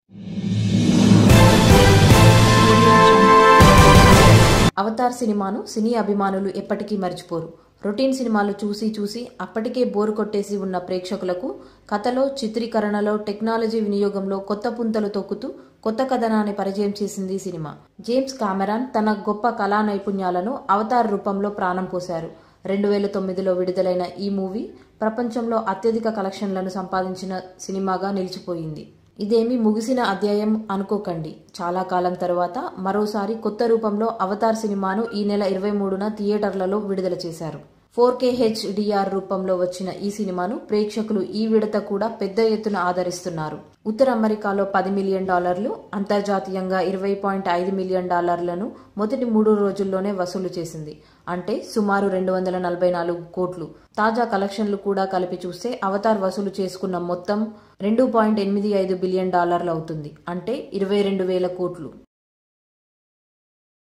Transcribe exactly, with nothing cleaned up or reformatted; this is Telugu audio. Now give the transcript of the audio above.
అవతార్ సినిమాను సినీ అభిమానులు ఎప్పటికీ మర్చిపోరు. రొటీన్ సినిమాలు చూసి చూసి అప్పటికే బోరు కొట్టేసి ఉన్న ప్రేక్షకులకు కథలో, చిత్రీకరణలో, టెక్నాలజీ వినియోగంలో కొత్త పుంతలు తొక్కుతూ కొత్త కథనాన్ని పరిచయం చేసింది సినిమా. జేమ్స్ కామెరాన్ తన గొప్ప కళా నైపుణ్యాలను అవతార్ రూపంలో ప్రాణం పోశారు. రెండు వేల తొమ్మిదిలో విడుదలైన ఈ మూవీ ప్రపంచంలో అత్యధిక కలెక్షన్లను సంపాదించిన సినిమాగా నిలిచిపోయింది. ఇదేమి ముగిసిన అధ్యాయం అనుకోకండి. చాలా కాలం తరువాత మరోసారి కొత్త రూపంలో అవతార్ సినిమాను ఈ నెల ఇరవై మూడున థియేటర్లలో విడుదల చేశారు. Four K H D R రూపంలో వచ్చిన ఈ సినిమాను ప్రేక్షకులు ఈ విడత కూడా పెద్ద ఎత్తున ఆదరిస్తున్నారు. ఉత్తర అమెరికాలో పది మిలియన్ డాలర్లు, అంతర్జాతీయంగా ఇరవై పాయింట్ ఐదు మిలియన్ డాలర్లను మొదటి మూడు రోజుల్లోనే వసూలు చేసింది. అంటే సుమారు రెండు వందల నలభై నాలుగు కోట్లు. తాజా కలెక్షన్లు కూడా కలిపి చూస్తే అవతార్ వసూలు చేసుకున్న మొత్తం రెండు పాయింట్ ఎనిమిది ఐదు బిలియన్ డాలర్లు అవుతుంది. అంటే ఇరవై రెండు వేల కోట్లు.